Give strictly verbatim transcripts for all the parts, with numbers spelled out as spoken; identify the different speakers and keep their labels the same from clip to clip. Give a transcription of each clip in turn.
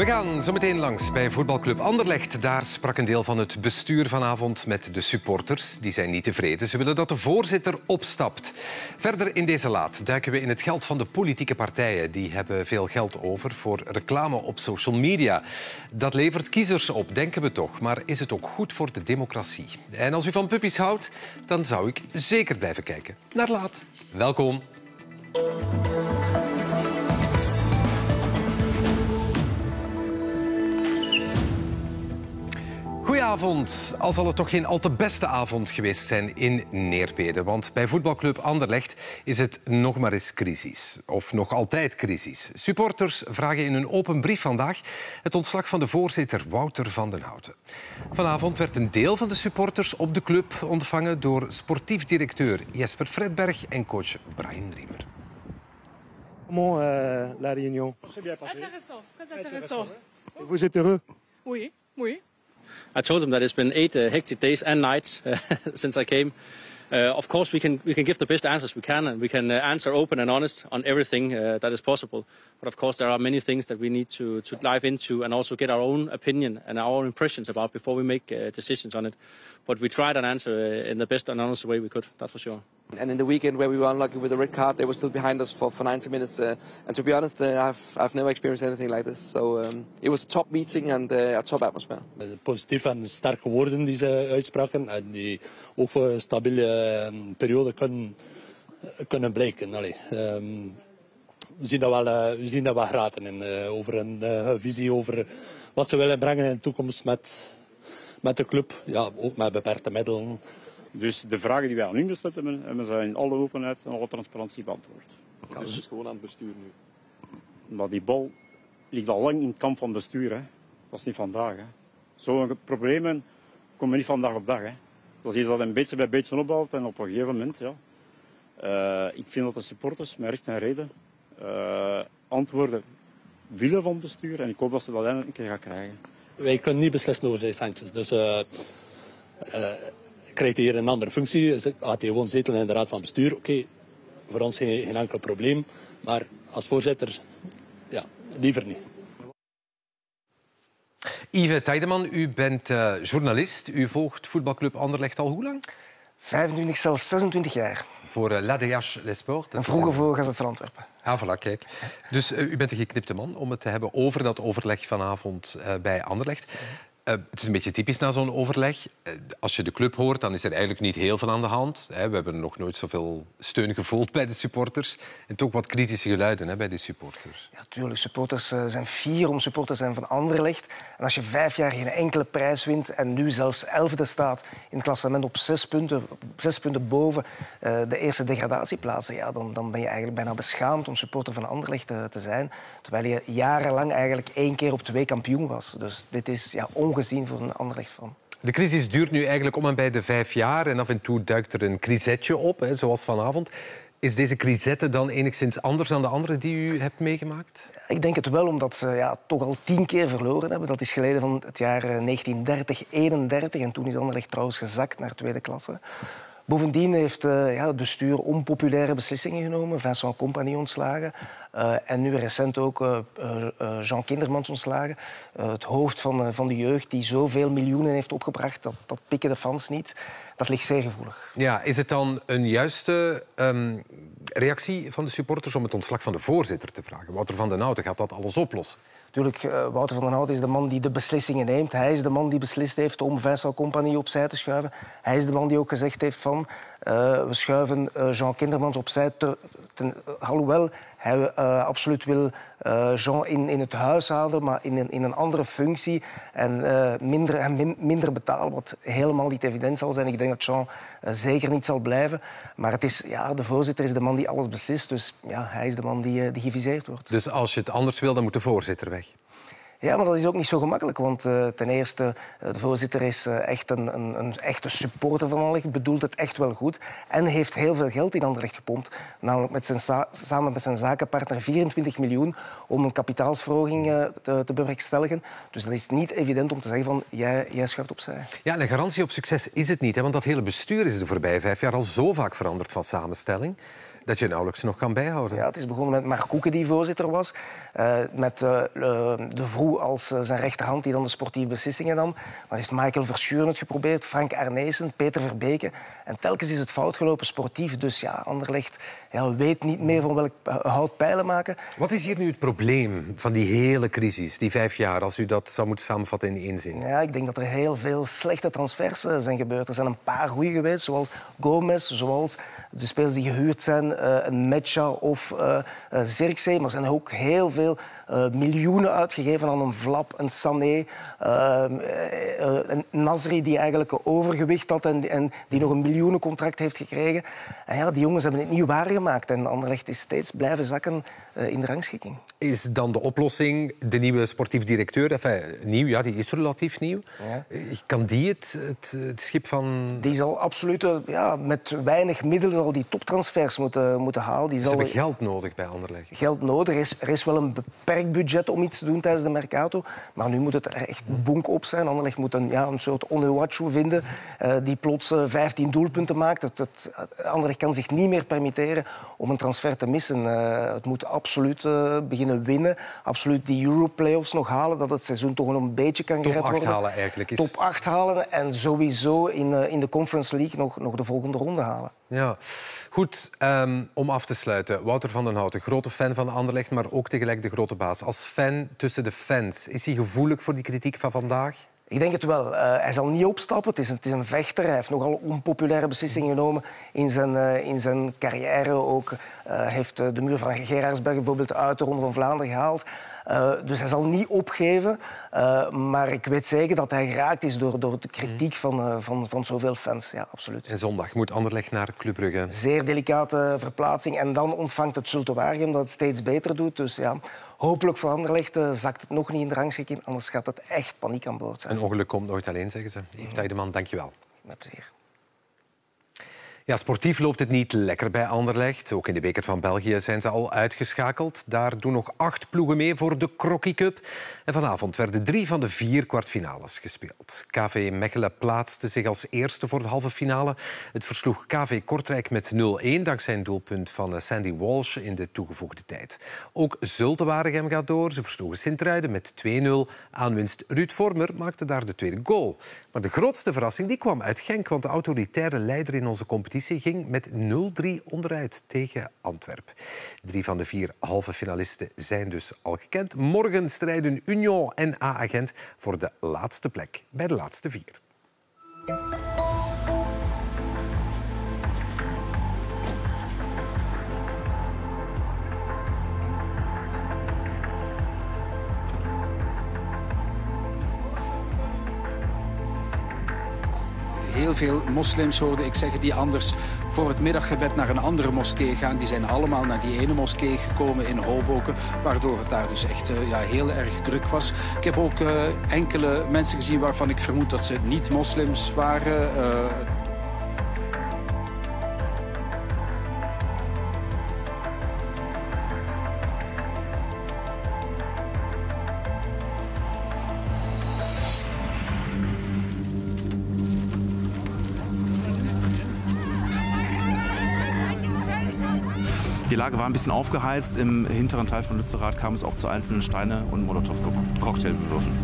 Speaker 1: We gaan zo meteen langs bij voetbalclub Anderlecht. Daar sprak een deel van het bestuur vanavond met de supporters. Die zijn niet tevreden. Ze willen dat de voorzitter opstapt. Verder in deze laat duiken we in het geld van de politieke partijen. Die hebben veel geld over voor reclame op social media. Dat levert kiezers op, denken we toch. Maar is het ook goed voor de democratie? En als u van puppies houdt, dan zou ik zeker blijven kijken. Naar laat. Welkom. Goedenavond. Al zal het toch geen al te beste avond geweest zijn in Neerbede. Want bij voetbalclub Anderlecht is het nog maar eens crisis. Of nog altijd crisis. Supporters vragen in een open brief vandaag het ontslag van de voorzitter Wouter van den Houten. Vanavond werd een deel van de supporters op de club ontvangen door sportief directeur Jesper Fredberg en coach Brian Riemer.
Speaker 2: Comment euh, la réunion?
Speaker 3: C'est bien passé. Intéressant, très intéressant.
Speaker 2: Vous êtes heureux?
Speaker 3: Oui, oui.
Speaker 4: I told him that it's been eight uh, hectic days and nights uh, since I came. Uh, of course, we can we can give the best answers we can, and we can uh, answer open and honest on everything uh, that is possible. But of course, there are many things that we need to to dive into and also get our own opinion and our own impressions about before we make uh, decisions on it. But we tried and answer uh, in the best and honest way we could. That's for sure.
Speaker 5: And in the weekend where we were unlucky with the red card, they were still behind us for, for ninety minutes. Uh, and to be honest, uh, I've I've never experienced anything like this. So um, it was a top meeting and uh, a top atmosphere.
Speaker 6: Positief en sterke woorden die ze uitspraken en die ook voor een stabiele um, periode kunnen, kunnen blijken. Allee, um, we zien dat wel, uh, we zien dat wel graten in, uh, over een uh, visie over wat ze willen brengen in de toekomst met, met de club, ja, ook met beperkte middelen.
Speaker 7: Dus de vragen die wij aan u gesteld hebben, hebben ze in alle openheid en alle transparantie beantwoord.
Speaker 2: Ja, dus het is gewoon aan het bestuur nu.
Speaker 7: Maar die bal ligt al lang in het kamp van het bestuur. Hè. Dat is niet vandaag. Zo'n problemen komen niet vandaag op dag. Hè. Dat is iets dat een beetje bij beetje opbouwt en op een gegeven moment. Ja. Uh, ik vind dat de supporters met recht en reden uh, antwoorden willen van het bestuur. En ik hoop dat ze dat eindelijk een keer gaan krijgen.
Speaker 6: Wij kunnen niet beslissen over zijn centjes. Dus uh, uh, krijgt hij hier een andere functie, gaat hij gewoon zetelen in de raad van bestuur. Oké, okay, voor ons geen, geen enkel probleem. Maar als voorzitter, ja, liever niet.
Speaker 1: Yves Tijdeman, u bent uh, journalist. U volgt voetbalclub Anderlecht al hoe lang?
Speaker 8: vijfentwintig, zelfs zesentwintig jaar.
Speaker 1: Voor uh, l'A D H Les Sports.
Speaker 8: En vroeger voor Gazet van Antwerpen.
Speaker 1: Ah, voilà, kijk. Dus uh, u bent een geknipte man om het te hebben over dat overleg vanavond uh, bij Anderlecht. Uh, het is een beetje typisch na zo'n overleg. Uh, als je de club hoort, dan is er eigenlijk niet heel veel aan de hand. Hè. We hebben nog nooit zoveel steun gevoeld bij de supporters. En toch wat kritische geluiden hè, bij die supporters.
Speaker 8: Ja, tuurlijk. Supporters uh, zijn fier om supporters te zijn van Anderlecht. En als je vijf jaar geen enkele prijs wint en nu zelfs elfde staat in het klassement op zes punten, zes punten boven uh, de eerste degradatieplaatsen, ja, dan, dan ben je eigenlijk bijna beschaamd om supporter van Anderlecht te, te zijn. Terwijl je jarenlang eigenlijk één keer op twee kampioen was. Dus dit is ja, ongezien voor een Anderlecht van.
Speaker 1: De crisis duurt nu eigenlijk om en bij de vijf jaar. En af en toe duikt er een crisetje op, hè, zoals vanavond. Is deze crisette dan enigszins anders dan de andere die u hebt meegemaakt?
Speaker 8: Ik denk het wel, omdat ze ja, toch al tien keer verloren hebben. Dat is geleden van het jaar negentien dertig eenendertig. En toen is Anderlecht trouwens gezakt naar tweede klasse. Bovendien heeft uh, ja, het bestuur onpopulaire beslissingen genomen. Vincent Compagnie ontslagen. Uh, en nu recent ook uh, uh, Jean Kindermans ontslagen. Uh, het hoofd van, uh, van de jeugd die zoveel miljoenen heeft opgebracht. Dat, dat pikken de fans niet. Dat ligt zeer gevoelig.
Speaker 1: Ja, is het dan een juiste um, reactie van de supporters om het ontslag van de voorzitter te vragen? Wouter van den Houten gaat dat alles oplossen.
Speaker 8: Natuurlijk, uh, Wouter van den Houten is de man die de beslissingen neemt. Hij is de man die beslist heeft om Vincent Compagnie opzij te schuiven. Hij is de man die ook gezegd heeft van uh, we schuiven uh, Jean Kindermans opzij. Te, ten, uh, alhoewel hij uh, absoluut wil uh, Jean in, in het huis houden, maar in een, in een andere functie en uh, minder, en min, minder betalen, wat helemaal niet evident zal zijn. Ik denk dat Jean uh, zeker niet zal blijven. Maar het is, ja, de voorzitter is de man die alles beslist. Dus ja, hij is de man die, uh, die geviseerd wordt.
Speaker 1: Dus als je het anders wil, dan moet de voorzitter weg?
Speaker 8: Ja, maar dat is ook niet zo gemakkelijk. Want uh, ten eerste, uh, de voorzitter is uh, echt een, een, een echte supporter van Anderlecht. Bedoelt het echt wel goed. En heeft heel veel geld in Anderlecht gepompt. Namelijk met zijn samen met zijn zakenpartner vierentwintig miljoen om een kapitaalsverhoging uh, te, te bewerkstelligen. Dus dat is niet evident om te zeggen van jij, jij schuift opzij.
Speaker 1: Ja, een garantie op succes is het niet. Hè? Want dat hele bestuur is de voorbije vijf jaar al zo vaak veranderd van samenstelling. Dat je nauwelijks nog kan bijhouden.
Speaker 8: Ja, het is begonnen met Mark Koeken, die voorzitter was. Uh, met uh, De Vroe als uh, zijn rechterhand, die dan de sportieve beslissingen nam. Dan heeft Michael Verschuren het geprobeerd, Frank Arnezen, Peter Verbeke. En telkens is het fout gelopen sportief. Dus ja, Anderlecht ja, weet niet meer van welk hout pijlen maken.
Speaker 1: Wat is hier nu het probleem van die hele crisis, die vijf jaar, als u dat zou moeten samenvatten in één zin?
Speaker 8: Ja, ik denk dat er heel veel slechte transfers uh, zijn gebeurd. Er zijn een paar goede geweest, zoals Gomez, zoals de spelers die gehuurd zijn, uh, een Mecha of uh, uh, Zirkzee. Maar er zijn ook heel veel uh, miljoenen uitgegeven aan een Vlap, een Sané, uh, uh, een Nasri die eigenlijk een overgewicht had en, en die nog een miljoenencontract heeft gekregen. En ja, die jongens hebben het niet waargemaakt en Anderlecht is steeds blijven zakken uh, in de rangschikking.
Speaker 1: Is dan de oplossing de nieuwe sportief directeur? Enfin, nieuw, ja, die is relatief nieuw.
Speaker 8: Ja.
Speaker 1: Kan die het, het, het schip van...
Speaker 8: Die zal absoluut ja, met weinig middelen zal die toptransfers moeten, moeten halen. Die
Speaker 1: Ze
Speaker 8: zal...
Speaker 1: hebben geld nodig bij Anderlecht.
Speaker 8: Geld nodig. Er is, er is wel een beperkt budget om iets te doen tijdens de Mercato. Maar nu moet het er echt bonk op zijn. Anderlecht moet een, ja, een soort Onuachu vinden uh, die plots uh, vijftien doelpunten maakt. Het, het, het, Anderlecht kan zich niet meer permitteren om een transfer te missen. Uh, het moet absoluut uh, beginnen winnen. Absoluut die Euro-playoffs nog halen. Dat het seizoen toch nog een beetje kan gered worden.
Speaker 1: Top acht halen eigenlijk. Is...
Speaker 8: Top acht halen en sowieso in, uh, in de Conference League nog, nog de volgende ronde halen.
Speaker 1: Ja, goed. Um, om af te sluiten. Wouter van den Houten, grote fan van Anderlecht, maar ook tegelijk de grote baas. Als fan tussen de fans, is hij gevoelig voor die kritiek van vandaag?
Speaker 8: Ik denk het wel. Uh, hij zal niet opstappen. Het is, een, het is een vechter. Hij heeft nogal onpopulaire beslissingen genomen in zijn, uh, in zijn carrière. Ook uh, heeft uh, de muur van Gerardsberg bijvoorbeeld uit de Ronde van Vlaanderen gehaald. Uh, dus hij zal niet opgeven. Uh, maar ik weet zeker dat hij geraakt is door, door de kritiek van, uh, van, van zoveel fans. Ja, absoluut.
Speaker 1: En zondag moet Anderlecht naar Club Brugge.
Speaker 8: Zeer delicate verplaatsing. En dan ontvangt het Zulte Waregem dat het steeds beter doet. Dus ja, hopelijk voor Anderlecht uh, zakt het nog niet in de rangschikking. Anders gaat het echt paniek aan boord zijn.
Speaker 1: Een ongeluk komt nooit alleen, zeggen ze. Yves Tijdeman, dank je wel.
Speaker 8: Met plezier.
Speaker 1: Ja, sportief loopt het niet lekker bij Anderlecht. Ook in de beker van België zijn ze al uitgeschakeld. Daar doen nog acht ploegen mee voor de Crocky Cup. En vanavond werden drie van de vier kwartfinales gespeeld. K V Mechelen plaatste zich als eerste voor de halve finale. Het versloeg K V Kortrijk met nul-een... dankzij een doelpunt van Sandy Walsh in de toegevoegde tijd. Ook Zulte Waregem gaat door. Ze versloegen Sint-Truiden met twee-nul. Aanwinst Ruud Vormer maakte daar de tweede goal. Maar de grootste verrassing die kwam uit Genk, want de autoritaire leider in onze competitie ging met nul-drie onderuit tegen Antwerpen. Drie van de vier halve finalisten zijn dus al gekend. Morgen strijden Union en A-agent voor de laatste plek bij de laatste vier.
Speaker 9: Heel veel moslims hoorde ik zeggen die anders voor het middaggebed naar een andere moskee gaan. Die zijn allemaal naar die ene moskee gekomen in Hoboken, waardoor het daar dus echt uh, ja, heel erg druk was. Ik heb ook uh, enkele mensen gezien waarvan ik vermoed dat ze niet moslims waren. Uh,
Speaker 10: Die Lage war ein bisschen aufgeheizt. Im hinteren Teil von Lützerath kam es auch zu einzelnen Steine- und Molotow-Cocktailwürfen.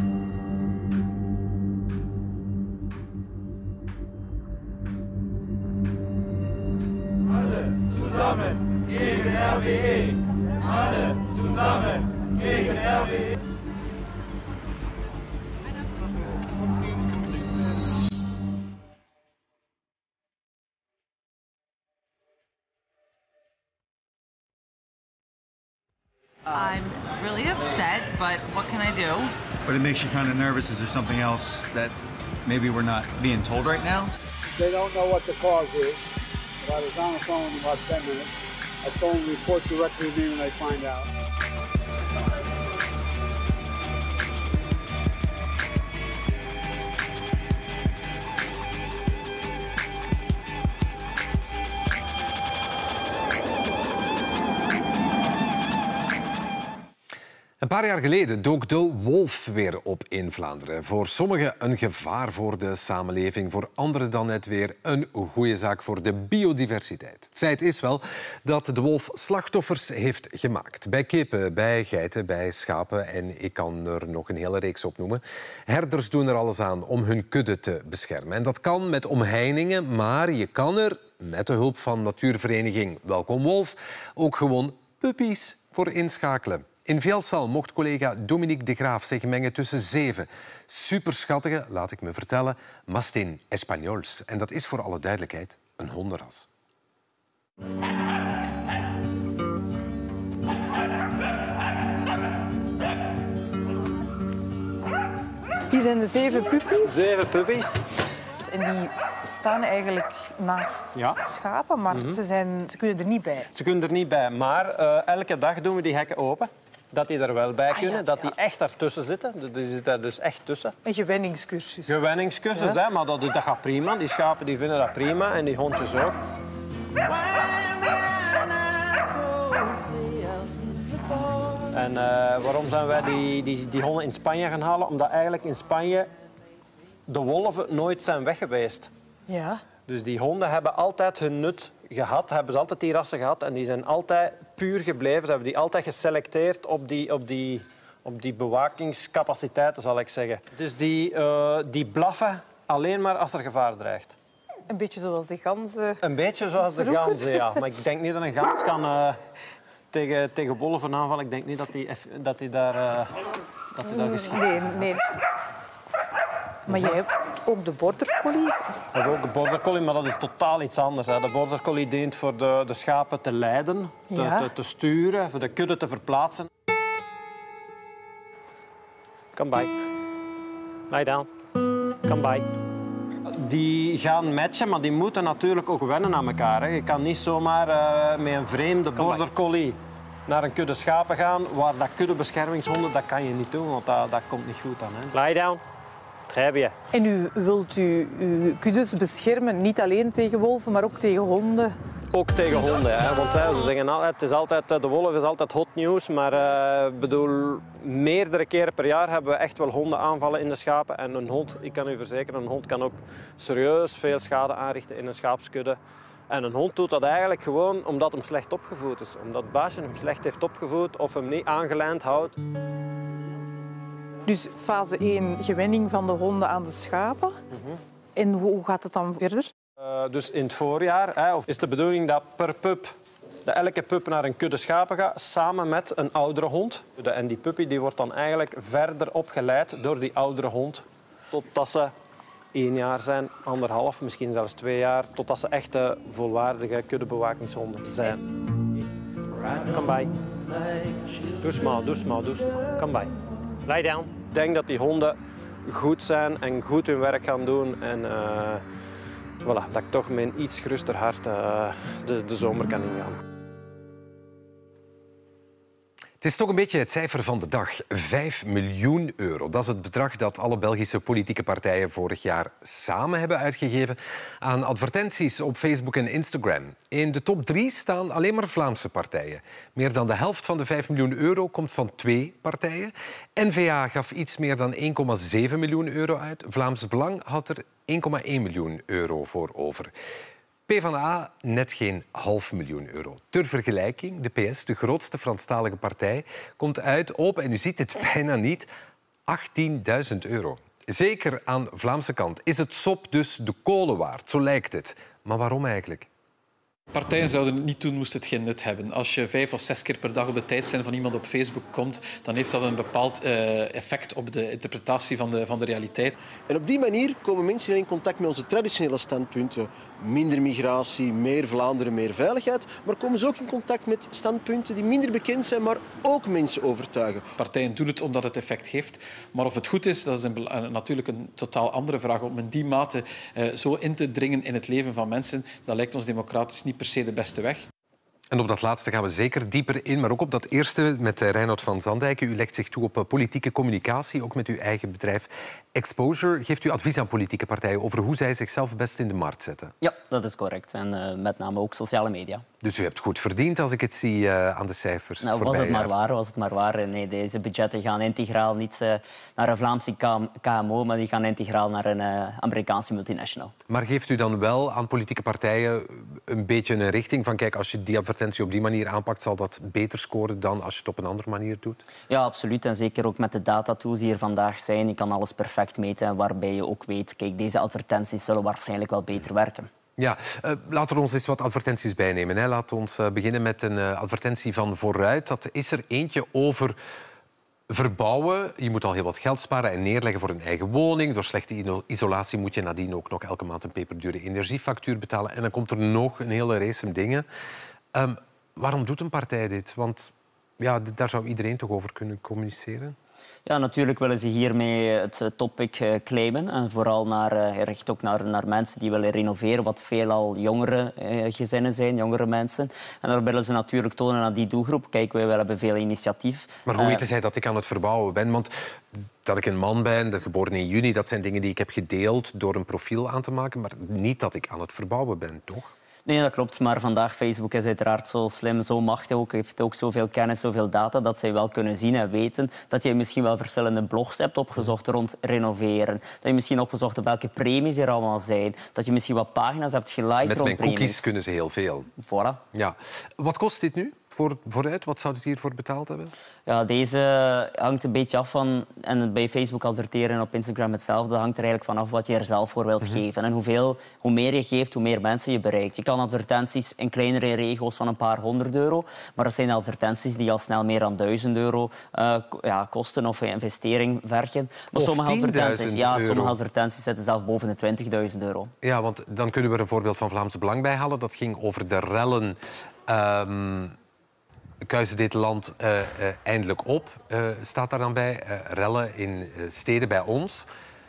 Speaker 11: Alle zusammen gegen R W E! Alle zusammen gegen R W E!
Speaker 12: I'm really upset, but what can I do?
Speaker 13: But it makes you kind of nervous. Is there something else that maybe we're not being told right now?
Speaker 14: They don't know what the cause is, but I was on the phone in about ten minutes. I told them to report directly to me when they find out.
Speaker 1: Een paar jaar geleden dook de wolf weer op in Vlaanderen. Voor sommigen een gevaar voor de samenleving, voor anderen dan net weer een goede zaak voor de biodiversiteit. Feit is wel dat de wolf slachtoffers heeft gemaakt. Bij kippen, bij geiten, bij schapen en ik kan er nog een hele reeks op noemen. Herders doen er alles aan om hun kudde te beschermen. En dat kan met omheiningen, maar je kan er met de hulp van natuurvereniging Welkom Wolf ook gewoon puppies voor inschakelen. In Velsal mocht collega Dominique de Graaf zich mengen tussen zeven superschattige, laat ik me vertellen, Mastin Espagnols. En dat is voor alle duidelijkheid een hondenras.
Speaker 15: Hier zijn de zeven puppies.
Speaker 16: Zeven puppies.
Speaker 15: En die staan eigenlijk naast
Speaker 16: ja.
Speaker 15: schapen, maar mm-hmm. ze, zijn, ze kunnen er niet bij.
Speaker 16: Ze kunnen er niet bij, maar uh, elke dag doen we die hekken open. Dat die er wel bij kunnen, ah, ja, dat die ja. echt daartussen zitten. Die zitten daar dus echt tussen.
Speaker 15: Een gewenningscursus.
Speaker 16: Gewenningscursus, ja. hè, maar dat, dus dat gaat prima. Die schapen die vinden dat prima en die hondjes ook. En uh, waarom zijn wij die, die, die honden in Spanje gaan halen? Omdat eigenlijk in Spanje de wolven nooit zijn weg geweest.
Speaker 15: Ja.
Speaker 16: Dus die honden hebben altijd hun nut gehad, hebben ze altijd die rassen gehad en die zijn altijd puur gebleven. Ze hebben die altijd geselecteerd op die, op die, op die bewakingscapaciteiten, zal ik zeggen. Dus die, uh, die blaffen alleen maar als er gevaar dreigt.
Speaker 15: Een beetje zoals de ganzen.
Speaker 16: Een beetje zoals de ganzen, ja. Maar ik denk niet dat een gans kan uh, tegen, tegen wolven aanvallen. Ik denk niet dat die, dat die daar, uh, dat die daar geschikt
Speaker 15: Nee, nee. Maar jij hebt ook de border collie.
Speaker 16: We hebben ook de border collie, maar dat is totaal iets anders. Hè. De border collie dient voor de, de schapen te leiden, te,
Speaker 15: ja.
Speaker 16: te, te sturen, voor de kudde te verplaatsen. Come by. Lie down. Come by. Die gaan matchen, maar die moeten natuurlijk ook wennen aan elkaar. Hè. Je kan niet zomaar uh, met een vreemde border collie naar een kudde schapen gaan, waar dat kuddebeschermingshonden, dat kan je niet doen, want dat, dat komt niet goed aan. Hè. Lie down. Heb je.
Speaker 15: En u wilt u uw kuddes beschermen, niet alleen tegen wolven, maar ook tegen honden?
Speaker 16: Ook tegen honden, hè. Want hè, ze zeggen altijd, het is altijd, de wolf is altijd hot nieuws, maar uh, bedoel, meerdere keren per jaar hebben we echt wel honden aanvallen in de schapen. En een hond, ik kan u verzekeren, een hond kan ook serieus veel schade aanrichten in een schaapskudde. En een hond doet dat eigenlijk gewoon omdat hem slecht opgevoed is. Omdat het baasje hem slecht heeft opgevoed of hem niet aangelijnd houdt.
Speaker 15: Dus fase één, gewenning van de honden aan de schapen. Mm-hmm. En hoe gaat het dan verder?
Speaker 16: Uh, dus in het voorjaar hè, of is de bedoeling dat per pup, dat elke pup naar een kudde schapen gaat, samen met een oudere hond. En die puppy die wordt dan eigenlijk verder opgeleid door die oudere hond, totdat ze één jaar zijn, anderhalf, misschien zelfs twee jaar, totdat ze echte volwaardige kuddebewakingshonden zijn. Come by. Doe smal, doe smal, doe smal. Come by. Lie down. Ik denk dat die honden goed zijn en goed hun werk gaan doen. En uh, voilà, dat ik toch met een iets geruster hart uh, de, de zomer kan ingaan.
Speaker 1: Het is toch een beetje het cijfer van de dag. Vijf miljoen euro. Dat is het bedrag dat alle Belgische politieke partijen vorig jaar samen hebben uitgegeven aan advertenties op Facebook en Instagram. In de top drie staan alleen maar Vlaamse partijen. Meer dan de helft van de vijf miljoen euro komt van twee partijen. N V A gaf iets meer dan één komma zeven miljoen euro uit. Vlaams Belang had er één komma één miljoen euro voor over. PvdA net geen half miljoen euro. Ter vergelijking, de P S, de grootste Franstalige partij, komt uit op, en u ziet het bijna niet, achttienduizend euro. Zeker aan de Vlaamse kant is het sop dus de kolen waard, zo lijkt het. Maar waarom eigenlijk?
Speaker 17: Partijen zouden het niet doen, moest het geen nut hebben. Als je vijf of zes keer per dag op de tijdslijn van iemand op Facebook komt, dan heeft dat een bepaald uh, effect op de interpretatie van de, van de realiteit.
Speaker 18: En op die manier komen mensen in contact met onze traditionele standpunten. Minder migratie, meer Vlaanderen, meer veiligheid. Maar komen ze ook in contact met standpunten die minder bekend zijn, maar ook mensen overtuigen.
Speaker 17: Partijen doen het omdat het effect heeft. Maar of het goed is, dat is een, uh, natuurlijk een totaal andere vraag. Om in die mate uh, zo in te dringen in het leven van mensen, dat lijkt ons democratisch niet per se de beste weg.
Speaker 1: En op dat laatste gaan we zeker dieper in, maar ook op dat eerste met Reinoud van Zandijken. U legt zich toe op politieke communicatie, ook met uw eigen bedrijf Exposure geeft u advies aan politieke partijen over hoe zij zichzelf best in de markt zetten.
Speaker 19: Ja, dat is correct. En uh, met name ook sociale media.
Speaker 1: Dus u hebt goed verdiend als ik het zie uh, aan de cijfers.
Speaker 19: Nou, was het maar waar, was het maar waar. Nee, deze budgetten gaan integraal niet uh, naar een Vlaamse K M O, maar die gaan integraal naar een uh, Amerikaanse multinational.
Speaker 1: Maar geeft u dan wel aan politieke partijen een beetje een richting van kijk, als je die advertentie op die manier aanpakt, zal dat beter scoren dan als je het op een andere manier doet?
Speaker 19: Ja, absoluut. En zeker ook met de datatools die er vandaag zijn. Je kan alles perfect meten, waarbij je ook weet, kijk, deze advertenties zullen waarschijnlijk wel beter werken.
Speaker 1: Ja, uh, laten we ons eens wat advertenties bijnemen. Hè. Laten we ons uh, beginnen met een uh, advertentie van Vooruit. Dat is er eentje over verbouwen. Je moet al heel wat geld sparen en neerleggen voor een eigen woning. Door slechte isolatie moet je nadien ook nog elke maand een peperdure energiefactuur betalen. En dan komt er nog een hele race dingen. Um, waarom doet een partij dit? Want ja, daar zou iedereen toch over kunnen communiceren?
Speaker 19: Ja, natuurlijk willen ze hiermee het topic uh, claimen. En vooral naar, uh, richt ook naar, naar mensen die willen renoveren, wat veelal jongere uh, gezinnen zijn, jongere mensen. En daar willen ze natuurlijk tonen aan die doelgroep. Kijk, wij hebben veel initiatief.
Speaker 1: Maar hoe
Speaker 19: uh,
Speaker 1: weten zij dat ik aan het verbouwen ben? Want dat ik een man ben, geboren in juni, dat zijn dingen die ik heb gedeeld door een profiel aan te maken. Maar niet dat ik aan het verbouwen ben, toch?
Speaker 19: Nee, dat klopt. Maar vandaag Facebook is uiteraard zo slim, zo machtig, ook, heeft ook zoveel kennis, zoveel data, dat zij wel kunnen zien en weten dat je misschien wel verschillende blogs hebt opgezocht rond renoveren. Dat je misschien opgezocht hebt welke premies er allemaal zijn. Dat je misschien wat pagina's hebt geliked rond premies.
Speaker 1: Met mijn cookies kunnen ze heel veel.
Speaker 19: Voilà.
Speaker 1: Ja. Wat kost dit nu? Voor, vooruit? Wat zou het hiervoor betaald hebben?
Speaker 19: Ja, deze hangt een beetje af van... En bij Facebook adverteren en op Instagram hetzelfde. Dat hangt er eigenlijk vanaf wat je er zelf voor wilt mm-hmm. geven. En hoeveel, hoe meer je geeft, hoe meer mensen je bereikt. Je kan advertenties in kleinere regio's van een paar honderd euro. Maar dat zijn advertenties die al snel meer dan duizend euro uh, ja, kosten of investering vergen. Maar
Speaker 1: of
Speaker 19: sommige advertenties, ja,
Speaker 1: euro.
Speaker 19: sommige advertenties zitten zelf boven de twintigduizend euro.
Speaker 1: Ja, want dan kunnen we er een voorbeeld van Vlaamse Belang bij halen. Dat ging over de rellen... Um... Kuisen dit land uh, uh, eindelijk op, uh, staat daar dan bij. Uh, rellen in uh, steden bij ons.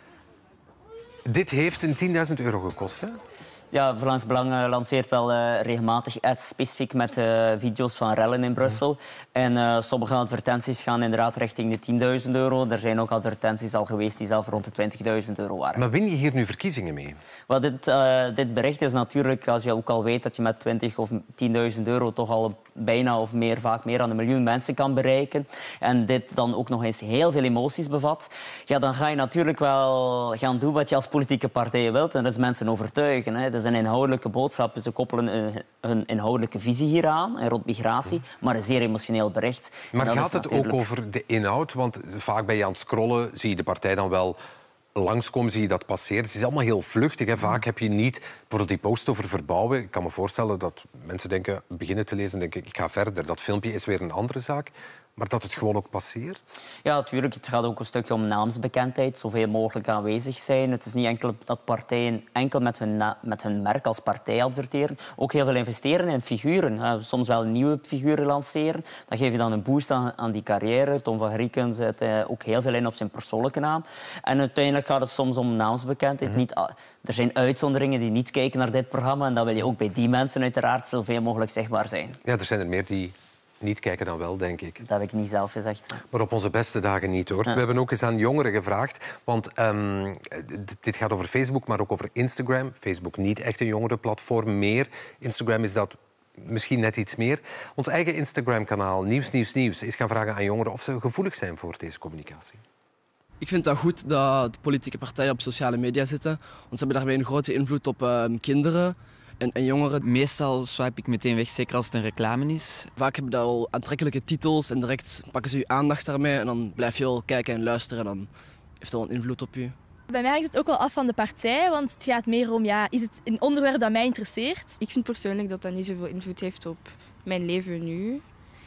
Speaker 1: Dit heeft een tienduizend euro gekost, hè?
Speaker 19: Ja, Vlaams Belang uh, lanceert wel uh, regelmatig ads specifiek met uh, video's van rellen in Brussel. Mm. En uh, sommige advertenties gaan inderdaad richting de tienduizend euro. Er zijn ook advertenties al geweest die zelf rond de twintigduizend euro waren.
Speaker 1: Maar win je hier nu verkiezingen mee?
Speaker 19: Wel, dit, uh, dit bericht is natuurlijk, als je ook al weet dat je met twintig of tienduizend euro toch al bijna of meer, vaak meer dan een miljoen mensen kan bereiken. En dit dan ook nog eens heel veel emoties bevat. Ja, dan ga je natuurlijk wel gaan doen wat je als politieke partij wilt. En dat is mensen overtuigen. Hè. Het is een inhoudelijke boodschap. Ze koppelen hun inhoudelijke visie hieraan, rond migratie, maar een zeer emotioneel bericht.
Speaker 1: Maar gaat het
Speaker 19: natuurlijk...
Speaker 1: ook over de inhoud? Want vaak ben je aan het scrollen, zie je de partij dan wel langskomen, zie je dat passeren. Het is allemaal heel vluchtig. Hè. Vaak heb je niet bijvoorbeeld die post over verbouwen. Ik kan me voorstellen dat mensen denken, beginnen te lezen en denken, ik ga verder. Dat filmpje is weer een andere zaak. Maar dat het gewoon ook passeert?
Speaker 19: Ja, natuurlijk. Het gaat ook een stukje om naamsbekendheid. Zoveel mogelijk aanwezig zijn. Het is niet enkel dat partijen enkel met hun, met hun merk als partij adverteren. Ook heel veel investeren in figuren. Soms wel nieuwe figuren lanceren. Dan geef je dan een boost aan, aan die carrière. Tom van Grieken zet ook heel veel in op zijn persoonlijke naam. En uiteindelijk gaat het soms om naamsbekendheid. Mm-hmm. Niet, er zijn uitzonderingen die niet kijken naar dit programma. En dan wil je ook bij die mensen uiteraard zoveel mogelijk zichtbaar zijn.
Speaker 1: Ja, er zijn er meer die... niet kijken dan wel, denk ik.
Speaker 19: Dat heb ik niet zelf gezegd.
Speaker 1: Maar op onze beste dagen niet, hoor. Ja. We hebben ook eens aan jongeren gevraagd. Want um, dit gaat over Facebook, maar ook over Instagram. Facebook niet echt een jongerenplatform meer. Instagram is dat misschien net iets meer. Ons eigen Instagram-kanaal, Nieuws, Nieuws, Nieuws, is gaan vragen aan jongeren of ze gevoelig zijn voor deze communicatie.
Speaker 20: Ik vind dat goed dat de politieke partijen op sociale media zitten. Want ze hebben daarbij een grote invloed op uh, kinderen. En, en jongeren.
Speaker 21: Meestal swipe ik meteen weg, zeker als het een reclame is.
Speaker 20: Vaak hebben dat al aantrekkelijke titels en direct pakken ze je aandacht daarmee. En dan blijf je wel kijken en luisteren en dan heeft dat wel een invloed op je.
Speaker 22: Bij mij hangt het ook wel af van de partij, want het gaat meer om, ja, is het een onderwerp dat mij interesseert?
Speaker 23: Ik vind persoonlijk dat dat niet zoveel invloed heeft op mijn leven nu.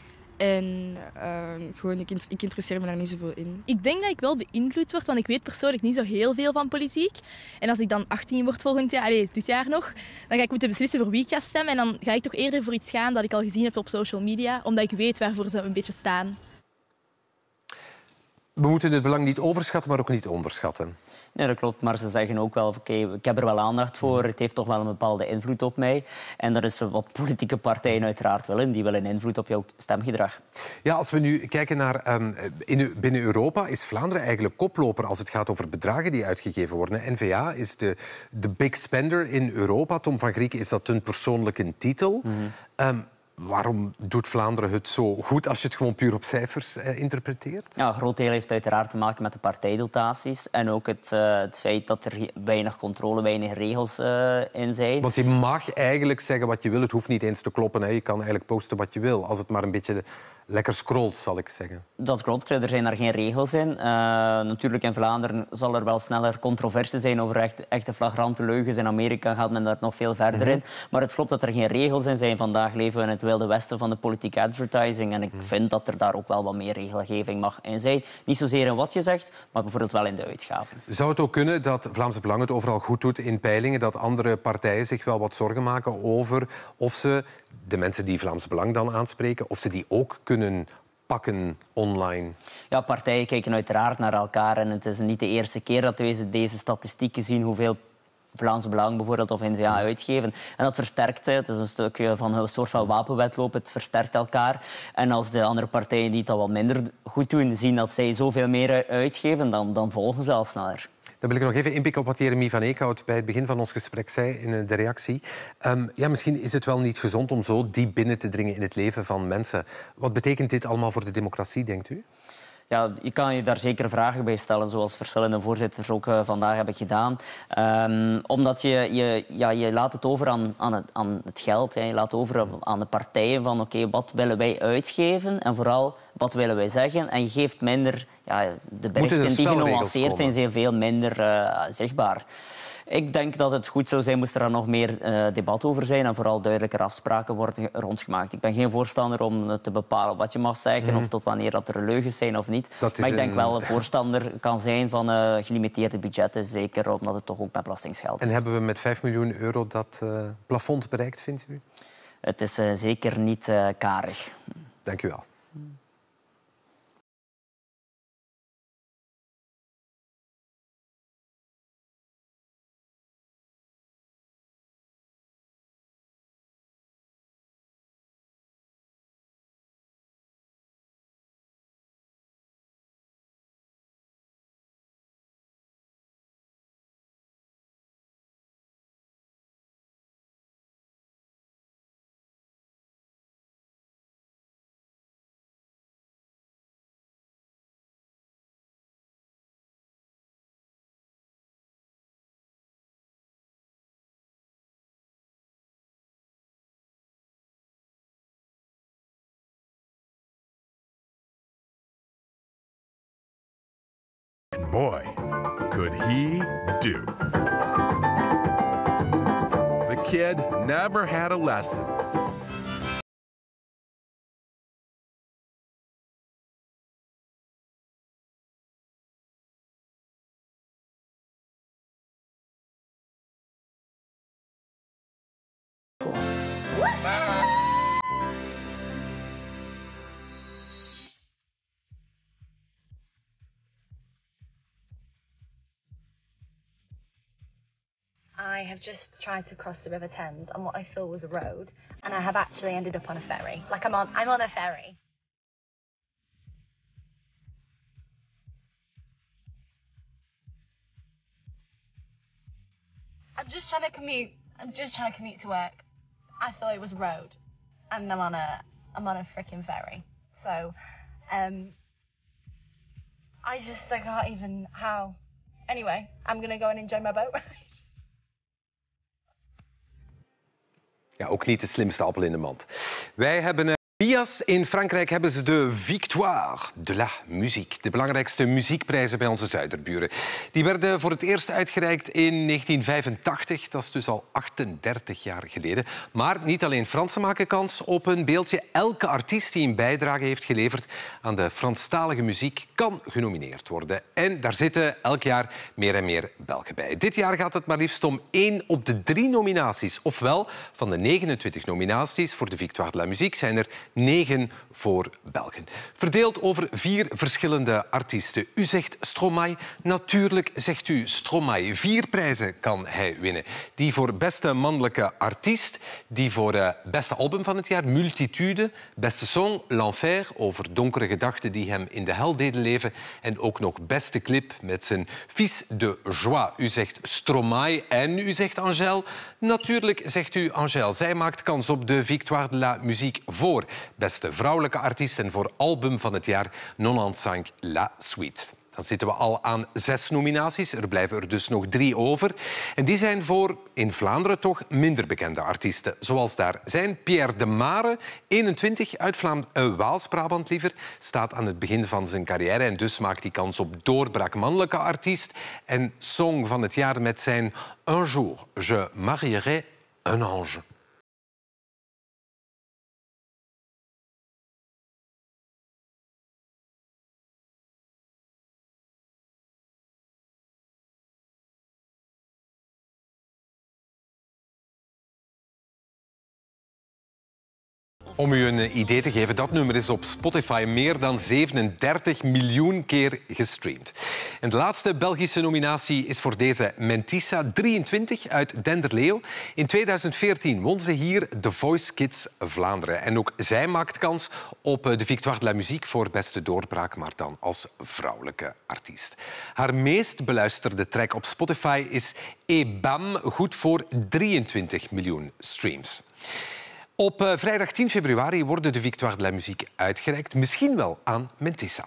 Speaker 23: En uh, gewoon, ik, ik interesseer me daar niet zoveel in.
Speaker 22: Ik denk dat ik wel beïnvloed word, want ik weet persoonlijk niet zo heel veel van politiek. En als ik dan achttien word volgend jaar, allez, dit jaar nog, dan ga ik moeten beslissen voor wie ik ga stemmen. En dan ga ik toch eerder voor iets gaan dat ik al gezien heb op social media, omdat ik weet waarvoor ze een beetje staan.
Speaker 1: We moeten het belang niet overschatten, maar ook niet onderschatten.
Speaker 19: Ja, dat klopt. Maar ze zeggen ook wel, oké, okay, ik heb er wel aandacht voor. Het heeft toch wel een bepaalde invloed op mij. En dat is wat politieke partijen uiteraard willen. Die willen invloed op jouw stemgedrag.
Speaker 1: Ja, als we nu kijken naar... Um, in, binnen Europa is Vlaanderen eigenlijk koploper als het gaat over bedragen die uitgegeven worden. N V A is de, de big spender in Europa. Tom van Grieken is dat een persoonlijke titel. Mm-hmm. um, Waarom doet Vlaanderen het zo goed als je het gewoon puur op cijfers eh, interpreteert?
Speaker 19: Ja, een groot deel heeft uiteraard te maken met de partijdotaties. En ook het, uh, het feit dat er weinig controle, weinig regels uh, in zijn.
Speaker 1: Want je mag eigenlijk zeggen wat je wil. Het hoeft niet eens te kloppen. Hè. Je kan eigenlijk posten wat je wil. Als het maar een beetje lekker scrolt, zal ik zeggen.
Speaker 19: Dat klopt. Er zijn daar geen regels in. Uh, natuurlijk in Vlaanderen zal er wel sneller controverse zijn over echt, echte flagrante leugens. In Amerika gaat men daar nog veel verder mm-hmm. in. Maar het klopt dat er geen regels in zijn. Vandaag leven we in het wilde westen van de politieke advertising. En ik mm. vind dat er daar ook wel wat meer regelgeving mag in zijn. Niet zozeer in wat je zegt, maar bijvoorbeeld wel in de uitgaven.
Speaker 1: Zou het ook kunnen dat Vlaams Belang het overal goed doet in peilingen, dat andere partijen zich wel wat zorgen maken over of ze de mensen die Vlaams Belang dan aanspreken, of ze die ook kunnen pakken online?
Speaker 19: Ja, partijen kijken uiteraard naar elkaar. En het is niet de eerste keer dat we deze statistieken zien, hoeveel Vlaams Belang bijvoorbeeld of N V A uitgeven. En dat versterkt het. Het is een stukje van een soort van wapenwedloop. Het versterkt elkaar. En als de andere partijen die het al wat minder goed doen, zien dat zij zoveel meer uitgeven, dan, dan volgen ze al sneller.
Speaker 1: Dan wil ik nog even inpikken op wat Jeremy van Eekhout bij het begin van ons gesprek zei in de reactie. Um, ja, misschien is het wel niet gezond om zo diep binnen te dringen in het leven van mensen. Wat betekent dit allemaal voor de democratie, denkt u?
Speaker 19: Ja, je kan je daar zeker vragen bij stellen, zoals verschillende voorzitters ook uh, vandaag hebben gedaan. Um, omdat je, je, ja, je laat het over aan, aan, het, aan het geld. Hè. Je laat over aan de partijen van oké, okay, wat willen wij uitgeven en vooral wat willen wij zeggen. En je geeft minder... Ja, de berichten die genuanceerd zijn, zijn veel minder uh, zichtbaar. Ik denk dat het goed zou zijn moest er nog meer uh, debat over zijn en vooral duidelijker afspraken worden rondgemaakt. Ik ben geen voorstander om te bepalen wat je mag zeggen mm. of tot wanneer dat er leugens zijn of niet. Maar ik denk een... wel een voorstander kan zijn van uh, gelimiteerde budgetten, zeker omdat het toch ook met belastingsgeld is.
Speaker 1: En hebben we met vijf miljoen euro dat uh, plafond bereikt, vindt u?
Speaker 19: Het is uh, zeker niet uh, karig.
Speaker 1: Dank u wel.
Speaker 3: And boy, could he do. The kid never had a lesson.
Speaker 4: I have just tried to cross the River Thames on what I thought was a road, and I have actually ended up on a ferry. Like I'm on, I'm on a ferry. I'm just trying to commute. I'm just trying to commute to work. I thought it was a road, and I'm on a, I'm on a freaking ferry. So, um, I just, I can't even, how. Anyway, I'm gonna go and enjoy my boat ride.
Speaker 1: Ja, ook niet de slimste appel in de mand. Wij hebben... Bias. In Frankrijk hebben ze de Victoire de la Musique, de belangrijkste muziekprijzen bij onze zuiderburen. Die werden voor het eerst uitgereikt in negentien vijfentachtig, dat is dus al achtendertig jaar geleden. Maar niet alleen Fransen maken kans op een beeldje. Elke artiest die een bijdrage heeft geleverd aan de Franstalige muziek kan genomineerd worden. En daar zitten elk jaar meer en meer Belgen bij. Dit jaar gaat het maar liefst om één op de drie nominaties. Ofwel, van de negenentwintig nominaties voor de Victoire de la Musique zijn er negen voor Belgen. Verdeeld over vier verschillende artiesten. U zegt Stromae. Natuurlijk zegt u Stromae. Vier prijzen kan hij winnen. Die voor beste mannelijke artiest, die voor uh, beste album van het jaar, Multitude, beste song, L'Enfer, over donkere gedachten die hem in de hel deden leven, en ook nog beste clip met zijn Fils de Joie. U zegt Stromae en u zegt Angèle. Natuurlijk zegt u Angèle. Zij maakt kans op de Victoire de la Musique voor beste vrouwelijke artiest en voor album van het jaar negenennegentig La Suite. Dan zitten we al aan zes nominaties. Er blijven er dus nog drie over. En die zijn voor, in Vlaanderen toch, minder bekende artiesten. Zoals daar zijn Pierre de Mare, eenentwintig, uit Vlaam uh, Waals-Brabant liever, staat aan het begin van zijn carrière en dus maakt hij kans op doorbraak mannelijke artiest. En song van het jaar met zijn Un jour, je marierai un ange. Om u een idee te geven, dat nummer is op Spotify meer dan zevenendertig miljoen keer gestreamd. En de laatste Belgische nominatie is voor deze Mentissa, drieëntwintig, uit Denderleeuw. In tweeduizend veertien won ze hier The Voice Kids Vlaanderen. En ook zij maakt kans op de Victoire de la Musique voor beste doorbraak, maar dan als vrouwelijke artiest. Haar meest beluisterde track op Spotify is Et Bam, goed voor drieëntwintig miljoen streams. Op uh, vrijdag tien februari worden de Victoire de la Musique uitgereikt. Misschien wel aan Mentissa.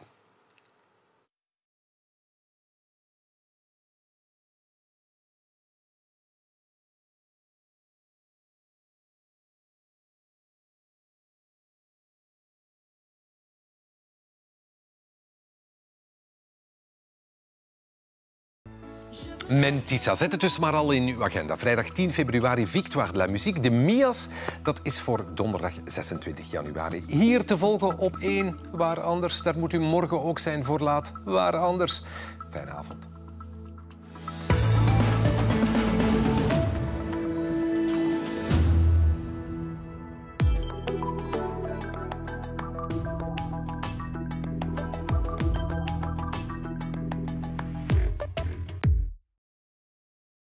Speaker 1: Mentissa. Zet het dus maar al in uw agenda. Vrijdag tien februari, Victoire de la Musique. De M I A S, dat is voor donderdag zesentwintig januari. Hier te volgen op één. Waar anders? Daar moet u morgen ook zijn voor laat. Waar anders? Fijne avond.